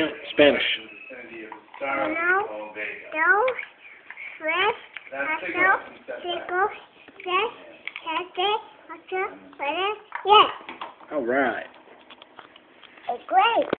Spanish. Uno, dos, tres, cuatro, cinco, seis, siete, ocho, nueve, 10. All right. Great.